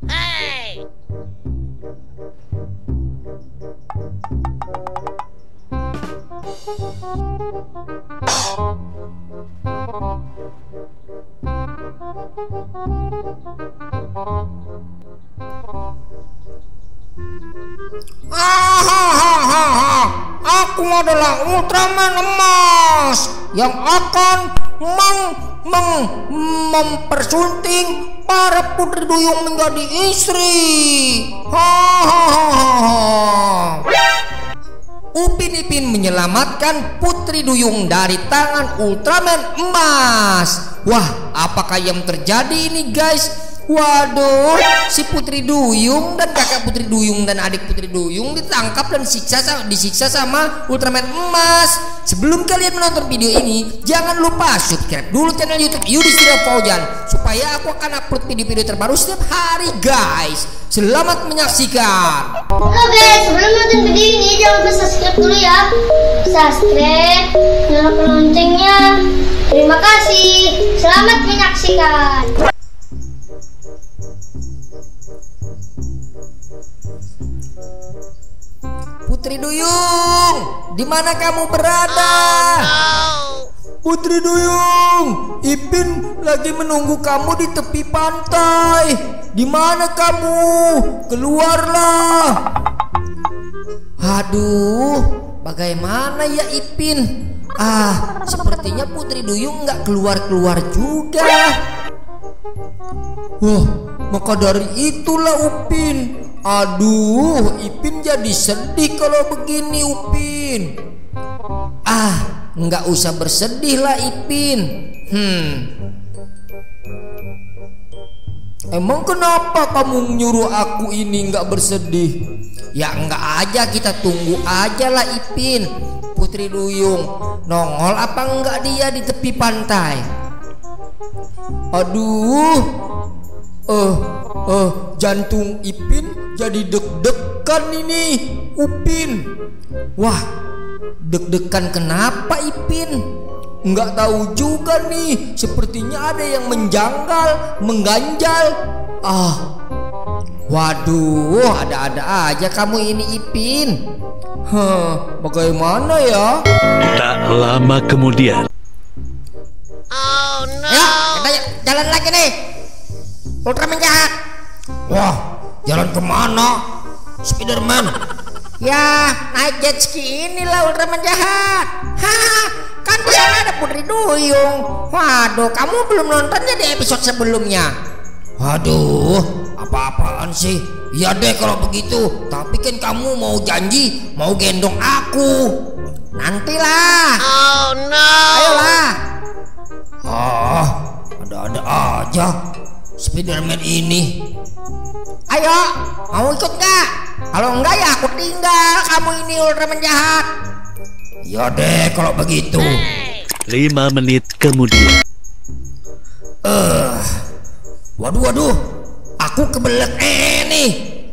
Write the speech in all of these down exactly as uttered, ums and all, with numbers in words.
Hey! Aku adalah Ultraman Emas yang akan meng, meng, mempersunting para putri duyung menjadi istri. Hahaha. Upin Ipin menyelamatkan putri duyung dari tangan Ultraman Emas. Wah, apakah yang terjadi ini, guys? Waduh, si putri duyung dan kakak putri duyung dan adik putri duyung ditangkap dan disiksa, disiksa sama Ultraman Emas. Sebelum kalian menonton video ini, jangan lupa subscribe dulu channel YouTube Yudhistira Fauzan supaya aku akan upload video-video terbaru setiap hari, guys. Selamat menyaksikan. Halo guys, sebelum nonton video ini jangan lupa subscribe dulu ya. Subscribe, nyalakan loncengnya. Terima kasih. Selamat menyaksikan. Putri duyung, di mana kamu berada? Oh, Putri duyung, Ipin lagi menunggu kamu di tepi pantai. Di mana kamu? Keluarlah. Aduh, bagaimana ya Ipin? Ah, sepertinya Putri duyung nggak keluar-keluar juga. Wah, maka dari itulah Upin. Aduh, Ipin jadi sedih kalau begini, Upin. Ah, nggak usah bersedih lah, Ipin. Hmm. Emang kenapa kamu nyuruh aku ini nggak bersedih? Ya nggak aja, kita tunggu aja lah, Ipin. Putri duyung nongol apa enggak dia di tepi pantai? Aduh, eh, eh, jantung Ipin jadi deg-degan ini, Upin. Wah, deg-degan kenapa, Ipin? Nggak tahu juga nih. Sepertinya ada yang menjanggal, mengganjal. Ah, waduh, ada-ada aja kamu ini, Ipin. Hah, bagaimana ya? Tak lama kemudian. oh no! Ya, kita jalan lagi nih. Ultraman jahat. Wah, jalan kemana? Spiderman. Ya, naik jet ski inilah Ultraman jahat. Haha, kan di sana ada putri duyung. Waduh, kamu belum nontonnya di episode sebelumnya. Waduh, apa-apaan sih? Ya deh kalau begitu. Tapi kan kamu mau janji mau gendong aku. Nantilah. Oh no! Ayolah. Ah, ada-ada aja Spiderman ini. Ayo, mau ikut gak? Kalau enggak ya aku tinggal. Kamu ini Ultraman jahat. Ya deh kalau begitu. Lima menit kemudian. Eh, uh, waduh waduh, aku kebelet eh nih.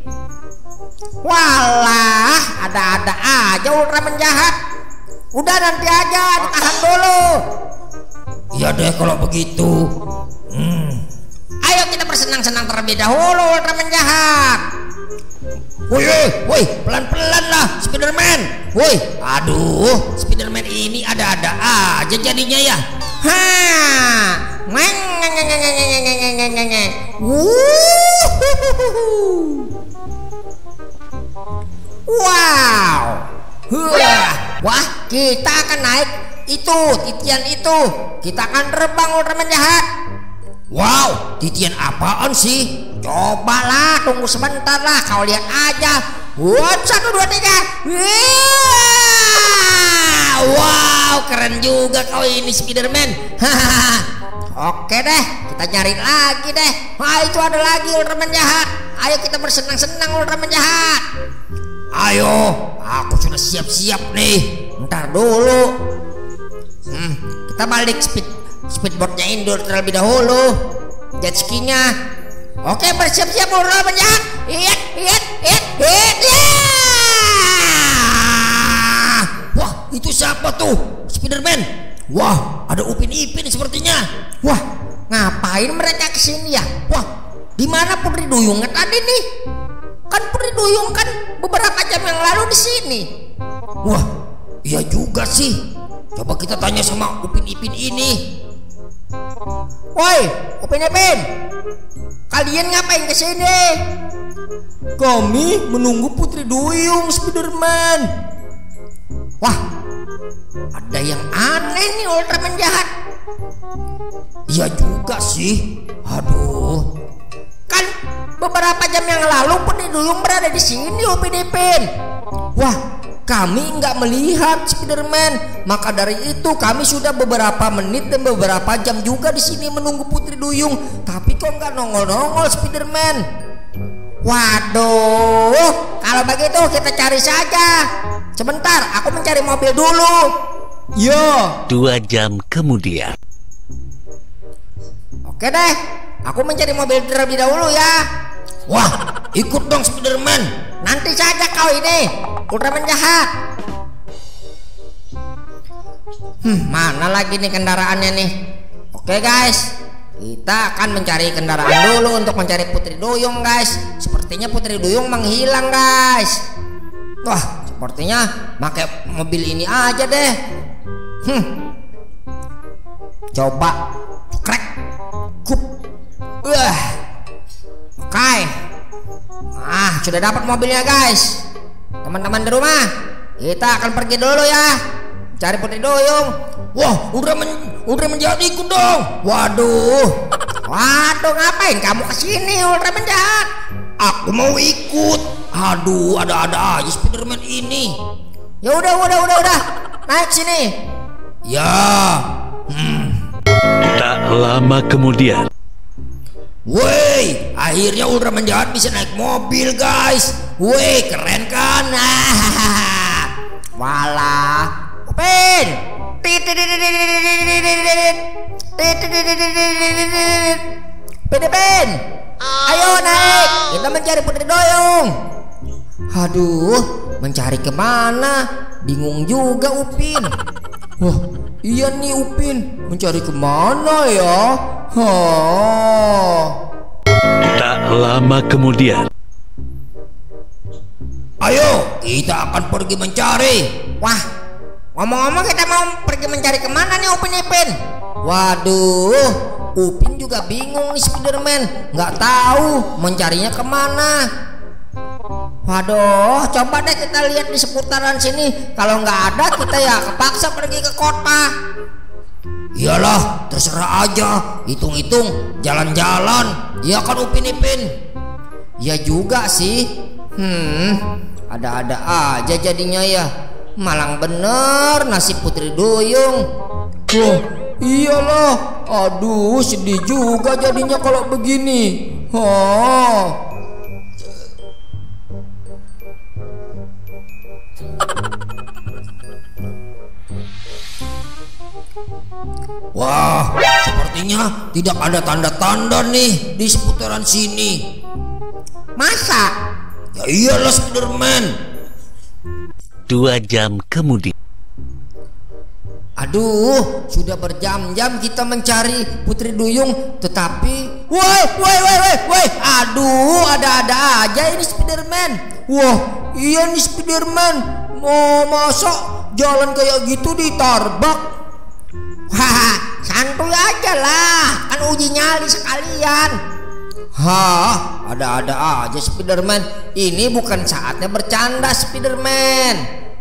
Walah, ada-ada aja Ultraman jahat. Udah nanti aja, ditahan dulu. Ya deh kalau begitu. Hmm. Ayo kita bersenang-senang terlebih dahulu, Ultraman jahat. Woi, woi, pelan-pelan lah, Spiderman. Woi, aduh, Spiderman ini ada-ada aja jadinya ya. Ha, ngeng ngeng ngeng ngeng ngeng ngeng ngeng ngeng ngeng. Wow, Wah, wah, kita akan naik itu titian itu. Kita akan terbang Ultraman jahat. Wow, titian apaan sih? Cobalah, tunggu sebentar lah, kau lihat aja. Wah, satu dua tiga. Wow, keren juga kau ini Spiderman. Oke deh, kita nyari lagi deh. Wah, itu ada lagi Ultraman jahat. Ayo kita bersenang-senang Ultraman jahat. Ayo, aku sudah siap-siap nih. Ntar dulu. Hmm, kita balik speed speedboardnya indoor terlebih dahulu. Jet ski-nya. Oke, bersiap-siap Ultraman jahat. Iya, iya, iya, iya. Wah, itu siapa tuh? Spiderman. Wah, ada Upin Ipin sepertinya. Wah, ngapain mereka kesini ya? Wah, di mana Putri Duyungnya tadi nih? Kan Putri Duyung kan beberapa jam yang lalu di sini. Wah, iya juga sih. Coba kita tanya sama Upin Ipin ini. Woi, Upin Ipin, kalian ngapain ke sini? Kami menunggu Putri Duyung, Spiderman. Wah, ada yang aneh nih Ultraman jahat. Iya juga sih. Aduh, kan beberapa jam yang lalu Putri Duyung berada di sini, Upin Ipin. Wah, kami nggak melihat Spiderman. Maka dari itu kami sudah beberapa menit dan beberapa jam juga di sini menunggu Putri Duyung. Tapi kok nggak nongol-nongol Spiderman? Waduh, kalau begitu kita cari saja. Sebentar, aku mencari mobil dulu. Yo. Dua jam kemudian. Oke deh, aku mencari mobil terlebih dahulu ya. Wah, ikut dong Spiderman. Nanti saja kau ini, Ultraman jahat. Hmm, mana lagi nih kendaraannya nih? Oke guys, kita akan mencari kendaraan dulu untuk mencari Putri Duyung guys. Sepertinya Putri Duyung menghilang guys. Wah, sepertinya pakai mobil ini aja deh. Hmm, coba krek. Kup. Wah. Oke. Ah, sudah dapat mobilnya guys. Teman-teman di rumah, kita akan pergi dulu ya, cari Putri Duyung. Wah, udah men udah menjadi ikut dong. Waduh. Waduh, ngapain kamu kesini Ultraman jahat? Aku mau ikut. Aduh, ada-ada aja Spiderman ini. Ya udah, udah, udah, udah. Naik sini. Ya. Hmm. Tak lama kemudian. Woi, akhirnya Ultraman jahat bisa naik mobil guys. Woi, keren kan? Walah, Upin. Upin, ayo naik. Kita mencari Putri Duyung. Aduh, mencari kemana? Bingung juga Upin. Wah, iya nih Upin, mencari kemana ya? Oh. Tak lama kemudian. Ayo, kita akan pergi mencari. Wah, ngomong-ngomong kita mau pergi mencari kemana nih Upin Ipin? Waduh, Upin juga bingung nih Spiderman, nggak tahu mencarinya kemana. Waduh, coba deh kita lihat di seputaran sini. Kalau nggak ada, kita ya kepaksa pergi ke kota. Iyalah, terserah aja. Hitung-hitung jalan-jalan. Iya kan Upin Ipin? Ya juga sih. Hmm, ada-ada aja jadinya ya. Malang bener nasib Putri Duyung. Wah, iyalah. Aduh, sedih juga jadinya kalau begini. Oh. Wah, sepertinya tidak ada tanda-tanda nih di seputaran sini. Masa? Ya iyalah Spiderman. Dua jam kemudian. Aduh, sudah berjam-jam kita mencari Putri Duyung, tetapi woi, woi, woi, woi, woi, aduh, ada-ada aja ini Spiderman. Wah, iya nih Spiderman. Mau masuk jalan kayak gitu ditarbak? Haha, santuy aja lah, kan uji nyali sekalian. Hah, ada-ada aja Spiderman. Ini bukan saatnya bercanda Spiderman.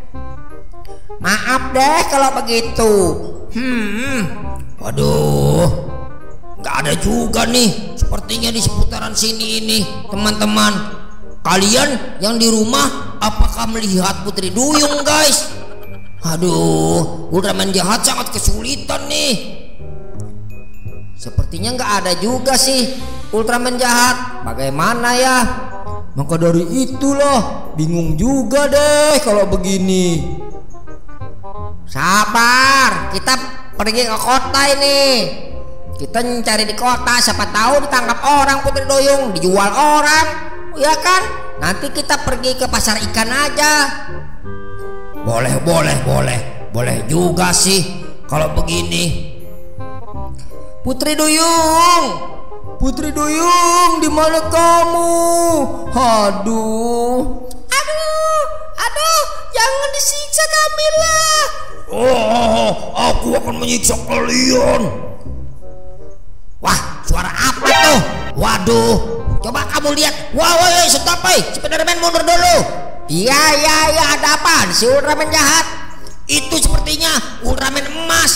Maaf deh kalau begitu. Hmm, waduh, nggak ada juga nih. Sepertinya di seputaran sini ini, teman-teman. Kalian yang di rumah, apakah melihat Putri Duyung, guys? Aduh, Ultraman jahat sangat kesulitan nih. Sepertinya nggak ada juga sih Ultraman jahat. Bagaimana ya? Maka dari itulah, bingung juga deh kalau begini. Sabar, kita pergi ke kota ini. Kita mencari di kota, siapa tahu ditangkap orang Putri Duyung, dijual orang, ya kan? Nanti kita pergi ke pasar ikan aja. Boleh, boleh, boleh, boleh juga sih kalau begini. Putri Duyung, Putri Duyung, di mana kamu? Aduh. Aduh, aduh, jangan disiksa kami lah. Oh, aku akan menyiksa kalian. Wah, suara apa tuh? Waduh, coba kamu lihat. Wah, woi, stop, woi, Spiderman mundur dulu. Iya, iya, iya, ada apa? Si Ultraman jahat. Itu sepertinya Ultraman emas.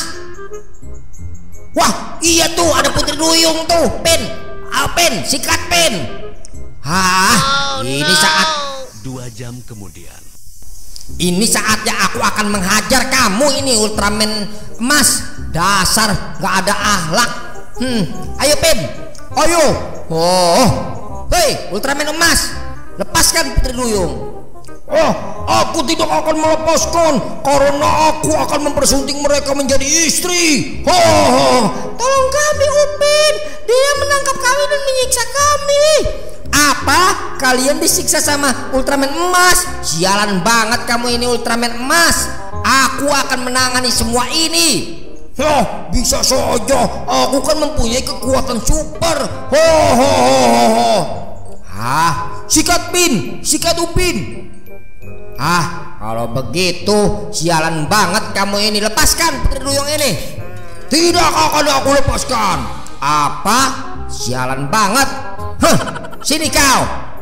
Wah, iya tuh, ada Putri Duyung tuh. Pin, ah, Pin, sikat Pin. Hah, Oh, ini no. saat Dua jam kemudian. Ini saatnya aku akan menghajar kamu ini Ultraman emas. Dasar gak ada akhlak. Hmm, ayo Pin, ayo. Oh, hei Ultraman emas, lepaskan Putri Duyung. Oh, aku tidak akan melepaskan karena aku akan mempersunting mereka menjadi istri. Oh, Tolong kami Upin, dia menangkap kami dan menyiksa kami. Apa? Kalian disiksa sama Ultraman emas? Sialan banget kamu ini Ultraman emas. Aku akan menangani semua ini. ya, bisa saja. Aku kan mempunyai kekuatan super. Ho, ho, ho, ho. Ah, sikat Pin, sikat Upin. Ah, kalau begitu sialan banget kamu ini. Lepaskan Putri Duyung ini. Tidak akan aku lepaskan. Apa? Sialan banget. Huh, sini kau.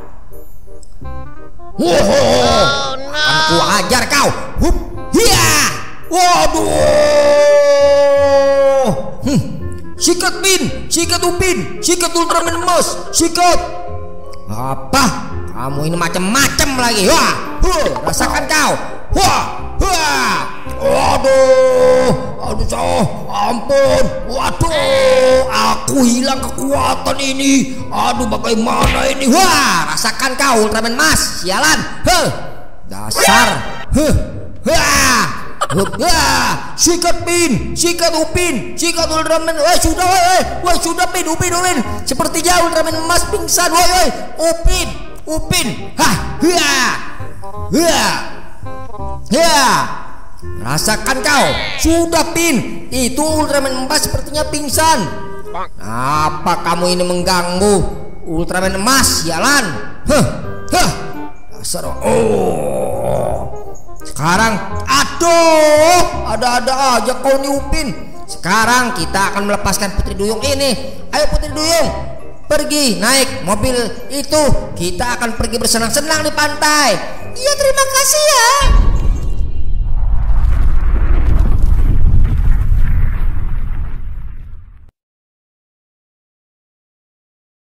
Ho, ho, ho. Oh no. Aku ajar kau. Hup, hiya. Waduh. Hmm. Sikat Pin, sikat Upin, sikat Ultraman emas, sikat. Apa? Kamu ini macam-macam lagi. Wah, huh, rasakan kau. Wah, wah. Waduh. Aduh, so, ampun. Waduh, aku hilang kekuatan ini. Aduh, bagaimana ini? Wah, rasakan kau Ultraman emas. Sialan. Huh. Dasar. Huh. Wah. Wah, sikat Pin, sikat Upin, sikat Ultraman. Woi, sudah, woi, woi, sudah Pin, Upin, Upin. Sepertinya Ultraman emas pingsan, woi, woi, Upin, Upin. Hah, hia, hia, hia. Rasakan kau, sudah Pin. Itu Ultraman emas sepertinya pingsan. Apa kamu ini mengganggu Ultraman emas, sialan? Huh, huh. Dasar. Oh. Sekarang, aduh, ada-ada aja kau nih Upin. Sekarang kita akan melepaskan Putri Duyung ini. Ayo Putri Duyung, pergi naik mobil itu. Kita akan pergi bersenang-senang di pantai. Iya, terima kasih ya.